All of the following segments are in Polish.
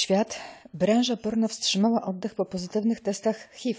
świat, branża porno wstrzymała oddech po pozytywnych testach HIV.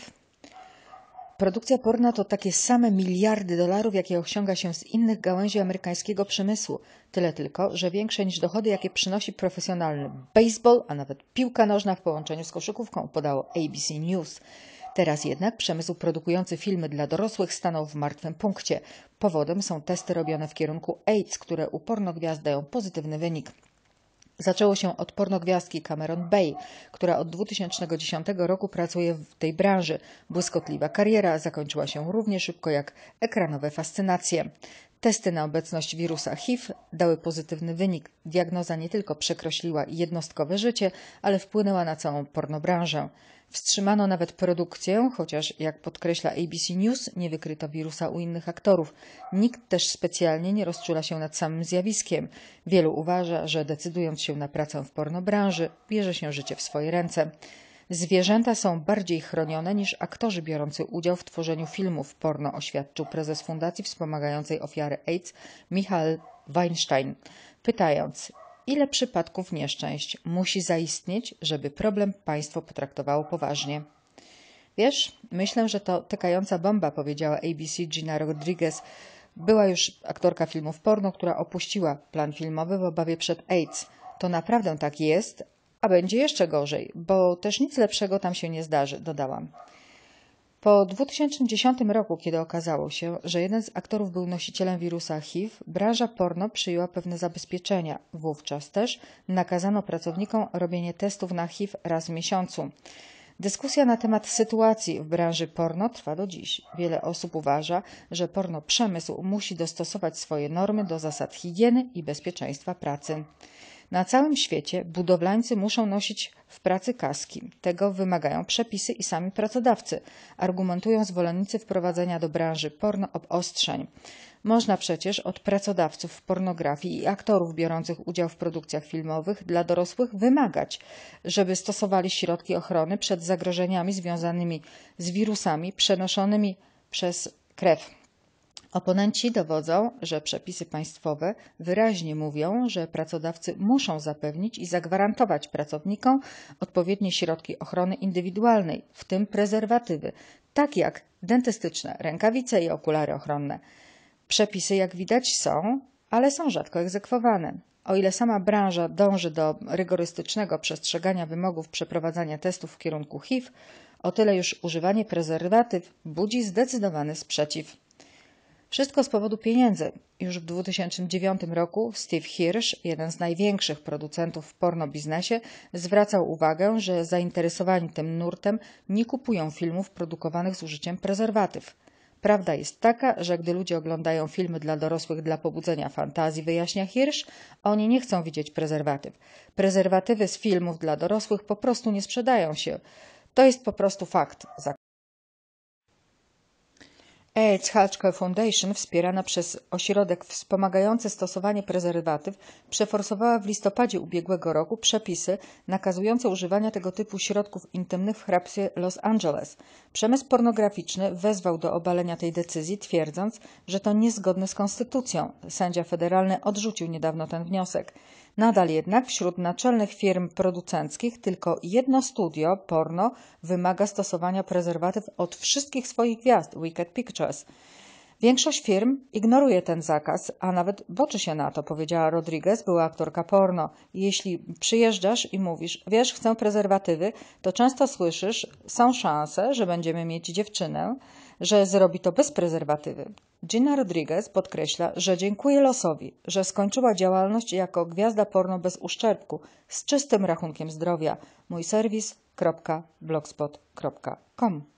Produkcja porna to takie same miliardy dolarów, jakie osiąga się z innych gałęzi amerykańskiego przemysłu. Tyle tylko, że większe niż dochody, jakie przynosi profesjonalny baseball, a nawet piłka nożna w połączeniu z koszykówką, podało ABC News. Teraz jednak przemysł produkujący filmy dla dorosłych stanął w martwym punkcie. Powodem są testy robione w kierunku AIDS, które u pornogwiazd dają pozytywny wynik. Zaczęło się od pornogwiazdki Cameron Bay, która od 2010 roku pracuje w tej branży. Błyskotliwa kariera zakończyła się równie szybko jak ekranowe fascynacje. Testy na obecność wirusa HIV dały pozytywny wynik. Diagnoza nie tylko przekreśliła jednostkowe życie, ale wpłynęła na całą pornobranżę. Wstrzymano nawet produkcję, chociaż jak podkreśla ABC News, nie wykryto wirusa u innych aktorów. Nikt też specjalnie nie rozczula się nad samym zjawiskiem. Wielu uważa, że decydując się na pracę w pornobranży, bierze się życie w swoje ręce. Zwierzęta są bardziej chronione niż aktorzy biorący udział w tworzeniu filmów porno, oświadczył prezes Fundacji Wspomagającej Ofiary AIDS Michael Weinstein, pytając, ile przypadków nieszczęść musi zaistnieć, żeby problem państwo potraktowało poważnie. Wiesz, myślę, że to tykająca bomba, powiedziała ABC Gina Rodriguez. Była już aktorka filmów porno, która opuściła plan filmowy w obawie przed AIDS. To naprawdę tak jest, a będzie jeszcze gorzej, bo też nic lepszego tam się nie zdarzy, dodałam. Po 2010 roku, kiedy okazało się, że jeden z aktorów był nosicielem wirusa HIV, branża porno przyjęła pewne zabezpieczenia. Wówczas też nakazano pracownikom robienie testów na HIV raz w miesiącu. Dyskusja na temat sytuacji w branży porno trwa do dziś. Wiele osób uważa, że porno przemysł musi dostosować swoje normy do zasad higieny i bezpieczeństwa pracy. Na całym świecie budowlańcy muszą nosić w pracy kaski. Tego wymagają przepisy i sami pracodawcy, argumentują zwolennicy wprowadzenia do branży porno obostrzeń. Można przecież od pracodawców w pornografii i aktorów biorących udział w produkcjach filmowych dla dorosłych wymagać, żeby stosowali środki ochrony przed zagrożeniami związanymi z wirusami przenoszonymi przez krew. Oponenci dowodzą, że przepisy państwowe wyraźnie mówią, że pracodawcy muszą zapewnić i zagwarantować pracownikom odpowiednie środki ochrony indywidualnej, w tym prezerwatywy, tak jak dentystyczne, rękawice i okulary ochronne. Przepisy, jak widać, są, ale są rzadko egzekwowane. O ile sama branża dąży do rygorystycznego przestrzegania wymogów przeprowadzania testów w kierunku HIV, o tyle już używanie prezerwatyw budzi zdecydowany sprzeciw. Wszystko z powodu pieniędzy. Już w 2009 roku Steve Hirsch, jeden z największych producentów w pornobiznesie, zwracał uwagę, że zainteresowani tym nurtem nie kupują filmów produkowanych z użyciem prezerwatyw. Prawda jest taka, że gdy ludzie oglądają filmy dla dorosłych dla pobudzenia fantazji, wyjaśnia Hirsch, oni nie chcą widzieć prezerwatyw. Prezerwatywy z filmów dla dorosłych po prostu nie sprzedają się. To jest po prostu fakt. AIDS Healthcare Foundation, wspierana przez ośrodek wspomagający stosowanie prezerwatyw, przeforsowała w listopadzie ubiegłego roku przepisy nakazujące używania tego typu środków intymnych w hrabstwie Los Angeles. Przemysł pornograficzny wezwał do obalenia tej decyzji, twierdząc, że to niezgodne z konstytucją. Sędzia federalny odrzucił niedawno ten wniosek. Nadal jednak wśród naczelnych firm producenckich tylko jedno studio porno wymaga stosowania prezerwatyw od wszystkich swoich gwiazd, Wicked Pictures. Większość firm ignoruje ten zakaz, a nawet boczy się na to, powiedziała Rodriguez, była aktorka porno. Jeśli przyjeżdżasz i mówisz, wiesz, chcę prezerwatywy, to często słyszysz, są szanse, że będziemy mieć dziewczynę, że zrobi to bez prezerwatywy. Gina Rodriguez podkreśla, że dziękuję losowi, że skończyła działalność jako gwiazda porno bez uszczerbku, z czystym rachunkiem zdrowia. Mój serwis.blogspot.com